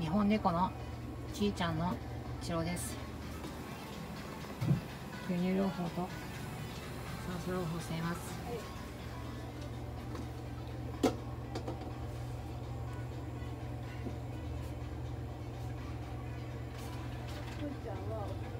日本猫のちいちゃんの治療です。吸入療法と酸素療法しています。 ちゃんは